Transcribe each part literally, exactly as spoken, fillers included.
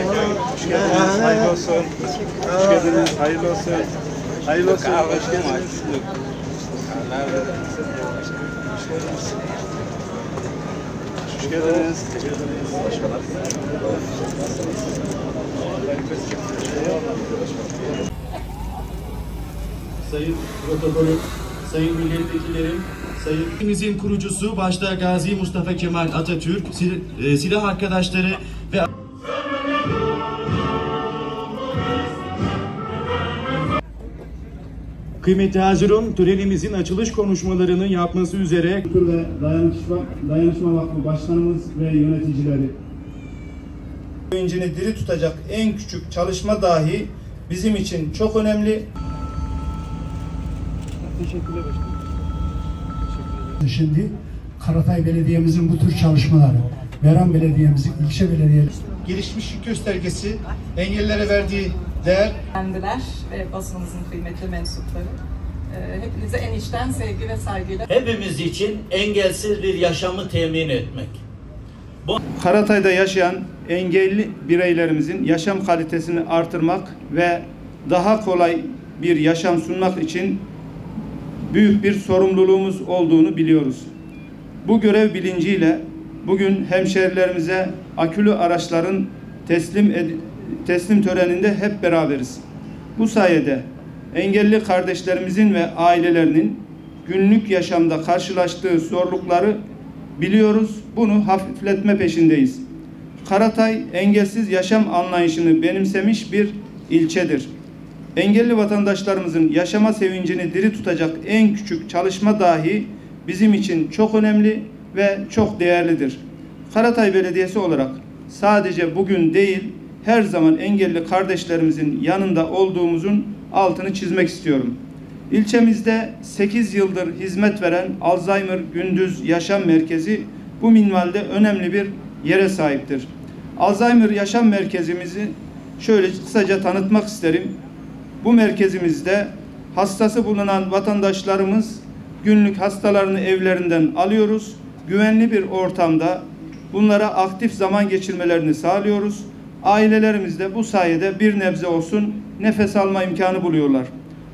Hoş geldiniz, hayırlı olsun. Hoş geldiniz, hayırlı olsun. Hayırlı olsun, hoş geldiniz. Hoş geldiniz. Sayın protokolüm, sayın milletvekillerim, sayın ülkemizin kurucusu başta Gazi Mustafa Kemal Atatürk, silah arkadaşları ve kıymetli hazirum, törenimizin açılış konuşmalarını yapması üzere Kültür ve Dayanışma, Dayanışma Vakfı Başkanımız ve yöneticileri. Bilincini diri tutacak en küçük çalışma dahi bizim için çok önemli. Teşekkürler başkanım. Şimdi Karatay Belediye'mizin bu tür çalışmaları, Meram Belediye'mizin, ilçe belediyeleri. Gelişmişlik göstergesi, engellere verdiği değer. Kendiler ve basınımızın kıymetli mensupları. Hepinize en içten sevgi ve saygıyla. Hepimiz için engelsiz bir yaşamı temin etmek. Bu... Karatay'da yaşayan engelli bireylerimizin yaşam kalitesini artırmak ve daha kolay bir yaşam sunmak için büyük bir sorumluluğumuz olduğunu biliyoruz. Bu görev bilinciyle bugün hemşehrilerimize akülü araçların teslim teslim töreninde hep beraberiz. Bu sayede engelli kardeşlerimizin ve ailelerinin günlük yaşamda karşılaştığı zorlukları biliyoruz. Bunu hafifletme peşindeyiz. Karatay engelsiz yaşam anlayışını benimsemiş bir ilçedir. Engelli vatandaşlarımızın yaşama sevincini diri tutacak en küçük çalışma dahi bizim için çok önemli ve çok değerlidir. Karatay Belediyesi olarak sadece bugün değil, her zaman engelli kardeşlerimizin yanında olduğumuzun altını çizmek istiyorum. İlçemizde sekiz yıldır hizmet veren Alzheimer Gündüz Yaşam Merkezi bu minvalde önemli bir yere sahiptir. Alzheimer Yaşam Merkezimizi şöyle kısaca tanıtmak isterim. Bu merkezimizde hastası bulunan vatandaşlarımız günlük hastalarını evlerinden alıyoruz. Güvenli bir ortamda bunlara aktif zaman geçirmelerini sağlıyoruz. Ailelerimiz de bu sayede bir nebze olsun nefes alma imkanı buluyorlar.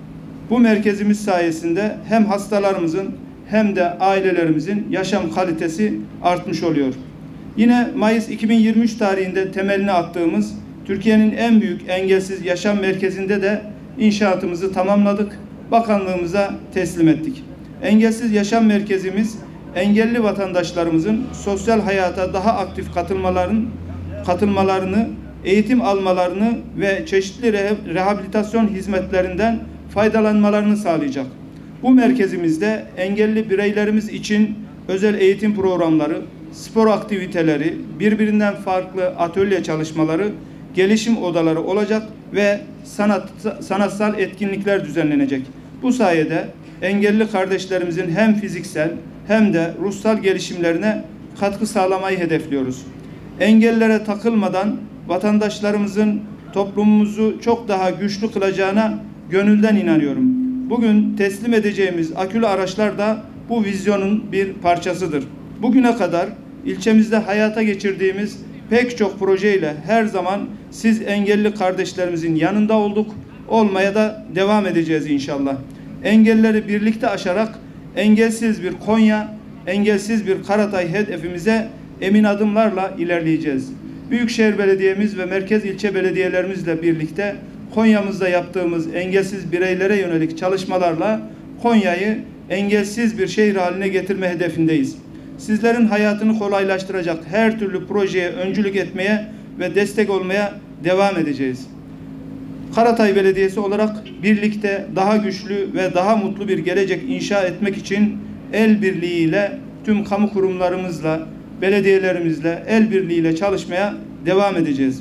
Bu merkezimiz sayesinde hem hastalarımızın hem de ailelerimizin yaşam kalitesi artmış oluyor. Yine Mayıs iki bin yirmi üç tarihinde temelini attığımız Türkiye'nin en büyük engelsiz yaşam merkezinde de inşaatımızı tamamladık. Bakanlığımıza teslim ettik. Engelsiz yaşam merkezimiz engelli vatandaşlarımızın sosyal hayata daha aktif katılmaların katılmalarını, eğitim almalarını ve çeşitli rehabilitasyon hizmetlerinden faydalanmalarını sağlayacak. Bu merkezimizde engelli bireylerimiz için özel eğitim programları, spor aktiviteleri, birbirinden farklı atölye çalışmaları, gelişim odaları olacak ve sanat, sanatsal etkinlikler düzenlenecek. Bu sayede engelli kardeşlerimizin hem fiziksel hem de ruhsal gelişimlerine katkı sağlamayı hedefliyoruz. Engellere takılmadan vatandaşlarımızın toplumumuzu çok daha güçlü kılacağına gönülden inanıyorum. Bugün teslim edeceğimiz akülü araçlar da bu vizyonun bir parçasıdır. Bugüne kadar ilçemizde hayata geçirdiğimiz pek çok projeyle her zaman siz engelli kardeşlerimizin yanında olduk, olmaya da devam edeceğiz inşallah. Engelleri birlikte aşarak engelsiz bir Konya, engelsiz bir Karatay hedefimize emin adımlarla ilerleyeceğiz. Büyükşehir Belediye'miz ve merkez ilçe belediyelerimizle birlikte Konya'mızda yaptığımız engelsiz bireylere yönelik çalışmalarla Konya'yı engelsiz bir şehir haline getirme hedefindeyiz. Sizlerin hayatını kolaylaştıracak her türlü projeye öncülük etmeye ve destek olmaya devam edeceğiz. Karatay Belediyesi olarak birlikte daha güçlü ve daha mutlu bir gelecek inşa etmek için el birliğiyle tüm kamu kurumlarımızla, belediyelerimizle el birliğiyle çalışmaya devam edeceğiz.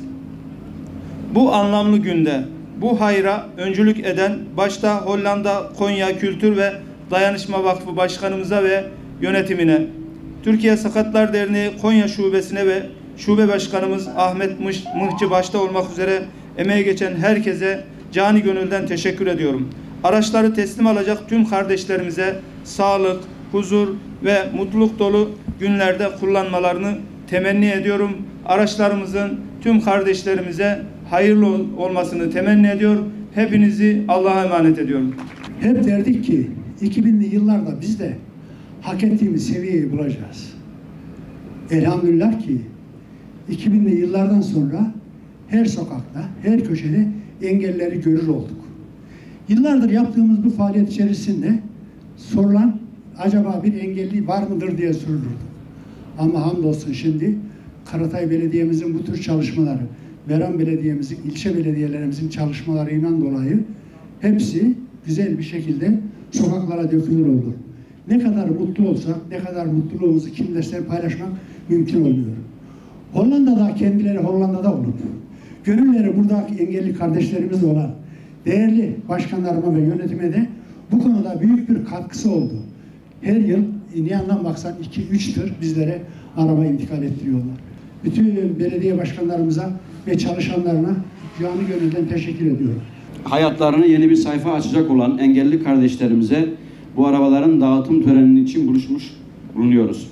Bu anlamlı günde bu hayra öncülük eden başta Hollanda Konya Kültür ve Dayanışma Vakfı Başkanımıza ve yönetimine, Türkiye Sakatlar Derneği Konya Şubesine ve Şube Başkanımız Ahmet Mıhçı başta olmak üzere emeği geçen herkese cani gönülden teşekkür ediyorum. Araçları teslim alacak tüm kardeşlerimize sağlık, huzur ve mutluluk dolu günlerde kullanmalarını temenni ediyorum. Araçlarımızın tüm kardeşlerimize hayırlı olmasını temenni ediyor. Hepinizi Allah'a emanet ediyorum. Hep derdik ki iki binli yıllarda biz de hak ettiğimiz seviyeyi bulacağız. Elhamdülillah ki iki binli yıllardan sonra her sokakta, her köşede engelleri görür olduk. Yıllardır yaptığımız bu faaliyet içerisinde sorulan acaba bir engelli var mıdır diye sorulurdu. Ama hamdolsun şimdi Karatay Belediye'mizin bu tür çalışmaları, Meram Belediye'mizin, ilçe belediyelerimizin çalışmalarıyla dolayı hepsi güzel bir şekilde sokaklara dökülür oldu. Ne kadar mutlu olsak, ne kadar mutluluğumuzu kimlerse paylaşmak mümkün olmuyor. Hollanda'da kendileri Hollanda'da olup, gönülleri buradaki engelli kardeşlerimiz olan değerli başkanlarıma ve yönetime de bu konuda büyük bir katkısı oldu. Her yıl ne yandan baksan iki üç tır bizlere araba intikal ettiriyorlar. Bütün belediye başkanlarımıza ve çalışanlarına canı gönülden teşekkür ediyorum. Hayatlarına yeni bir sayfa açacak olan engelli kardeşlerimize bu arabaların dağıtım töreninin için buluşmuş bulunuyoruz.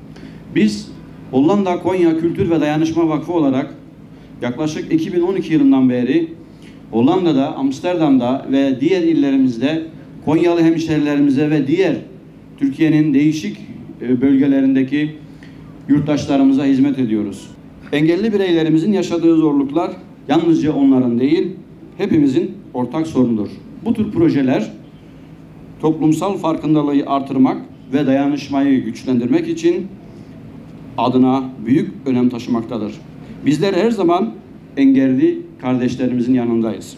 Biz Hollanda Konya Kültür ve Dayanışma Vakfı olarak yaklaşık iki bin on iki yılından beri Hollanda'da, Amsterdam'da ve diğer illerimizde Konyalı hemşerilerimize ve diğer Türkiye'nin değişik bölgelerindeki yurttaşlarımıza hizmet ediyoruz. Engelli bireylerimizin yaşadığı zorluklar yalnızca onların değil, hepimizin ortak sorunudur. Bu tür projeler toplumsal farkındalığı artırmak ve dayanışmayı güçlendirmek için adına büyük önem taşımaktadır. Bizler her zaman engelli kardeşlerimizin yanındayız.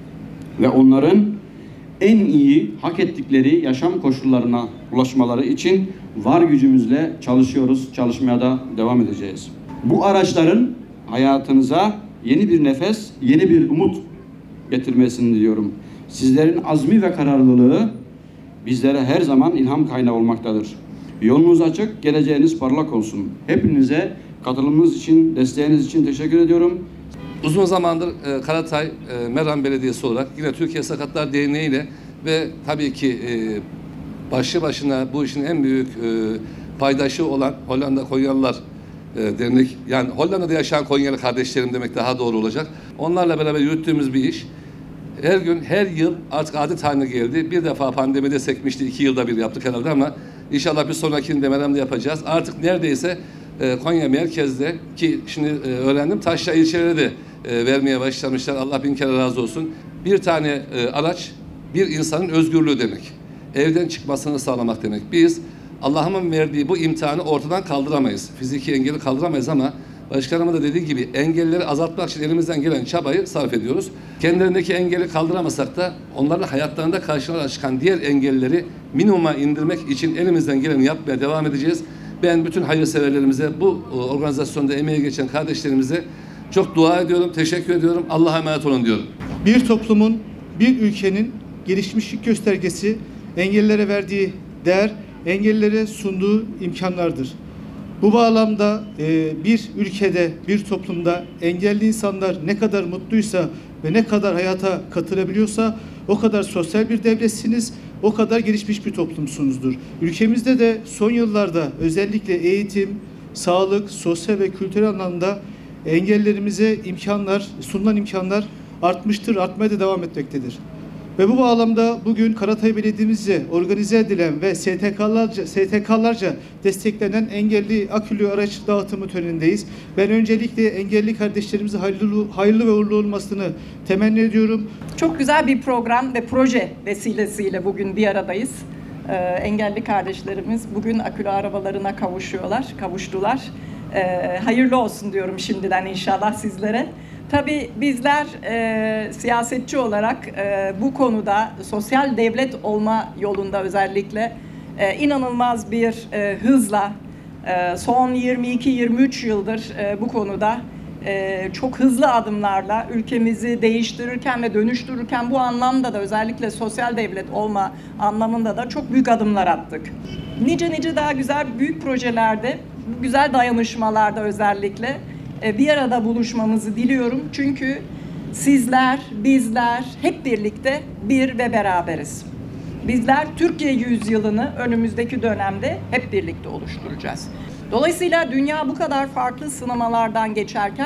Ve onların en iyi hak ettikleri yaşam koşullarına ulaşmaları için var gücümüzle çalışıyoruz, çalışmaya da devam edeceğiz. Bu araçların hayatınıza yeni bir nefes, yeni bir umut getirmesini diliyorum. Sizlerin azmi ve kararlılığı bizlere her zaman ilham kaynağı olmaktadır. Yolunuz açık, geleceğiniz parlak olsun. Hepinize katılımınız için, desteğiniz için teşekkür ediyorum. Uzun zamandır e, Karatay e, Meram Belediyesi olarak yine Türkiye Sakatlar Derneği ile ve tabii ki e, başlı başına bu işin en büyük e, paydaşı olan Hollanda Konyalılar e, Dernek, yani Hollanda'da yaşayan Konyalı kardeşlerim demek daha doğru olacak. Onlarla beraber yürüttüğümüz bir iş. Her gün, her yıl artık adet haline geldi. Bir defa pandemide sekmişti, iki yılda bir yaptık herhalde ama inşallah bir sonrakini de Meram'da yapacağız. Artık neredeyse e, Konya merkezde ki şimdi e, öğrendim taşra ilçeleri de e, vermeye başlamışlar. Allah bin kere razı olsun. Bir tane e, araç bir insanın özgürlüğü demek. Evden çıkmasını sağlamak demek. Biz Allah'ın verdiği bu imtihanı ortadan kaldıramayız. Fiziki engeli kaldıramayız ama başkanımın da dediği gibi engelleri azaltmak için elimizden gelen çabayı sarf ediyoruz. Kendilerindeki engeli kaldıramasak da onların hayatlarında karşılarına çıkan diğer engelleri minimuma indirmek için elimizden geleni yapmaya devam edeceğiz. Ben bütün hayırseverlerimize, bu organizasyonda emeği geçen kardeşlerimize çok dua ediyorum, teşekkür ediyorum. Allah'a emanet olun diyorum. Bir toplumun, bir ülkenin gelişmişlik göstergesi engellilere verdiği değer, engellilere sunduğu imkanlardır. Bu bağlamda e, bir ülkede, bir toplumda engelli insanlar ne kadar mutluysa ve ne kadar hayata katılabiliyorsa o kadar sosyal bir devletsiniz, o kadar gelişmiş bir toplumsunuzdur. Ülkemizde de son yıllarda özellikle eğitim, sağlık, sosyal ve kültürel anlamda engellerimize imkanlar, sunulan imkanlar artmıştır, artmaya da devam etmektedir. Ve bu bağlamda bugün Karatay Belediye'mizce organize edilen ve S T K'larca, S T K'larca desteklenen engelli akülü araç dağıtımı törenindeyiz. Ben öncelikle engelli kardeşlerimize hayırlı, hayırlı ve uğurlu olmasını temenni ediyorum. Çok güzel bir program ve proje vesilesiyle bugün bir aradayız. Ee, engelli kardeşlerimiz bugün akülü arabalarına kavuşuyorlar, kavuştular. Ee, hayırlı olsun diyorum şimdiden inşallah sizlere. Tabii bizler e, siyasetçi olarak e, bu konuda sosyal devlet olma yolunda özellikle e, inanılmaz bir e, hızla e, son yirmi iki yirmi üç yıldır e, bu konuda e, çok hızlı adımlarla ülkemizi değiştirirken ve dönüştürürken bu anlamda da özellikle sosyal devlet olma anlamında da çok büyük adımlar attık. Nice nice daha güzel büyük projelerde, bu güzel dayanışmalarda özellikle bir arada buluşmamızı diliyorum. Çünkü sizler, bizler hep birlikte bir ve beraberiz. Bizler Türkiye yüzyılını önümüzdeki dönemde hep birlikte oluşturacağız. Dolayısıyla dünya bu kadar farklı sınamalardan geçerken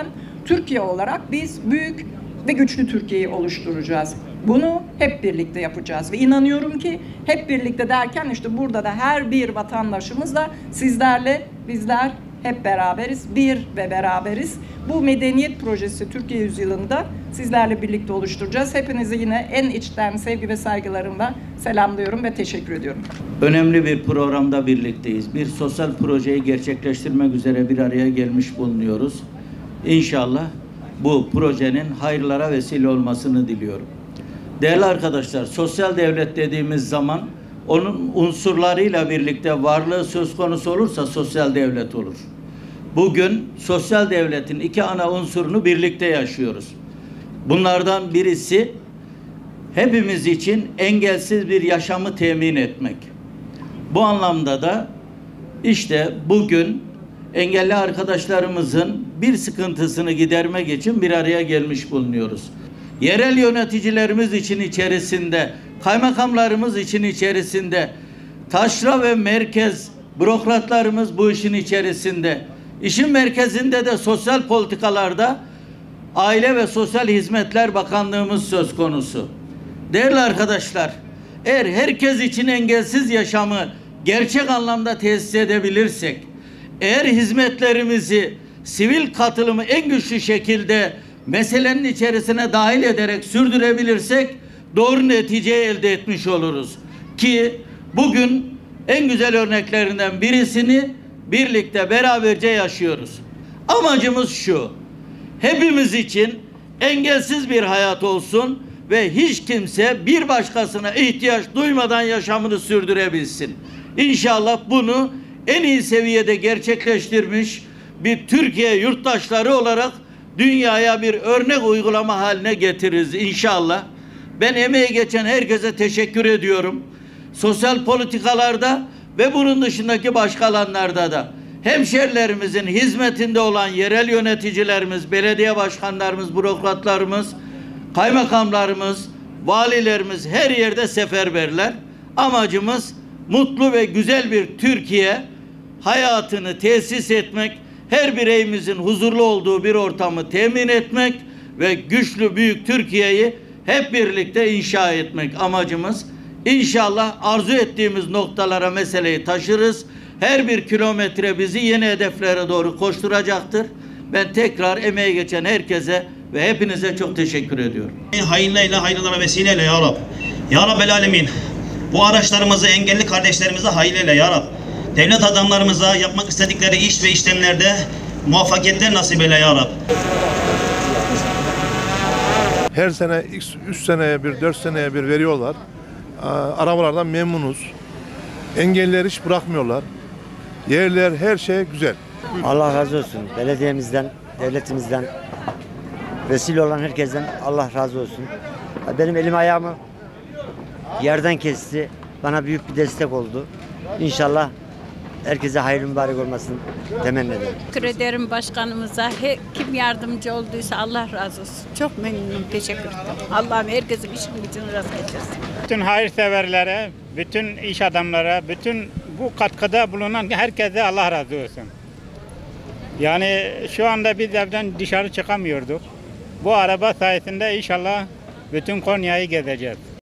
Türkiye olarak biz büyük ve güçlü Türkiye'yi oluşturacağız. Bunu hep birlikte yapacağız ve inanıyorum ki hep birlikte derken işte burada da her bir vatandaşımız da sizlerle bizler hep beraberiz, bir ve beraberiz. Bu medeniyet projesi Türkiye Yüzyılı'nda sizlerle birlikte oluşturacağız. Hepinizi yine en içten sevgi ve saygılarımla selamlıyorum ve teşekkür ediyorum. Önemli bir programda birlikteyiz. Bir sosyal projeyi gerçekleştirmek üzere bir araya gelmiş bulunuyoruz. İnşallah bu projenin hayırlara vesile olmasını diliyorum. Değerli arkadaşlar, sosyal devlet dediğimiz zaman onun unsurlarıyla birlikte varlığı söz konusu olursa sosyal devlet olur. Bugün sosyal devletin iki ana unsurunu birlikte yaşıyoruz. Bunlardan birisi hepimiz için engelsiz bir yaşamı temin etmek. Bu anlamda da işte bugün engelli arkadaşlarımızın bir sıkıntısını gidermek için bir araya gelmiş bulunuyoruz. Yerel yöneticilerimiz için içerisinde, kaymakamlarımız için içerisinde, taşra ve merkez bürokratlarımız bu işin içerisinde. İşin merkezinde de sosyal politikalarda Aile ve Sosyal Hizmetler Bakanlığımız söz konusu. Değerli arkadaşlar, eğer herkes için engelsiz yaşamı gerçek anlamda tesis edebilirsek, eğer hizmetlerimizi sivil katılımı en güçlü şekilde meselenin içerisine dahil ederek sürdürebilirsek doğru neticeyi elde etmiş oluruz. Ki bugün en güzel örneklerinden birisini birlikte beraberce yaşıyoruz. Amacımız şu: hepimiz için engelsiz bir hayat olsun ve hiç kimse bir başkasına ihtiyaç duymadan yaşamını sürdürebilsin. İnşallah bunu en iyi seviyede gerçekleştirmiş bir Türkiye yurttaşları olarak dünyaya bir örnek uygulama haline getiririz inşallah. Ben emeği geçen herkese teşekkür ediyorum. Sosyal politikalarda ve bunun dışındaki başka alanlarda da hemşerilerimizin hizmetinde olan yerel yöneticilerimiz, belediye başkanlarımız, bürokratlarımız, kaymakamlarımız, valilerimiz her yerde seferberler. Amacımız mutlu ve güzel bir Türkiye hayatını tesis etmek, her bireyimizin huzurlu olduğu bir ortamı temin etmek ve güçlü büyük Türkiye'yi hep birlikte inşa etmek amacımız. İnşallah arzu ettiğimiz noktalara meseleyi taşırız. Her bir kilometre bizi yeni hedeflere doğru koşturacaktır. Ben tekrar emeği geçen herkese ve hepinize çok teşekkür ediyorum. Hayırlıyla, hayırlara vesileyle ya Rab. Ya Rabbel Alemin. Bu araçlarımızı, engelli kardeşlerimize hayırlıyla ya Rab. Devlet adamlarımıza yapmak istedikleri iş ve işlemlerde muvaffakiyetler nasip eyle ya Rab. Her sene, üç seneye bir, dört seneye bir veriyorlar. Arabalardan memnunuz. Engellileri hiç bırakmıyorlar. Yerler, her şey güzel. Allah razı olsun. Belediyemizden, devletimizden, vesile olan herkesten Allah razı olsun. Benim elim ayağımı yerden kesti. Bana büyük bir destek oldu. İnşallah herkese hayırlı mübarek olmasını temenni ederim. Teşekkür ederim başkanımıza. He, kim yardımcı olduysa Allah razı olsun. Çok memnunum. Teşekkür ederim. Allah'ım herkesin işini gücünü rast getirsin. Bütün hayırseverlere, bütün iş adamlara, bütün bu katkıda bulunan herkese Allah razı olsun. Yani şu anda biz evden dışarı çıkamıyorduk. Bu araba sayesinde inşallah bütün Konya'yı gezeceğiz.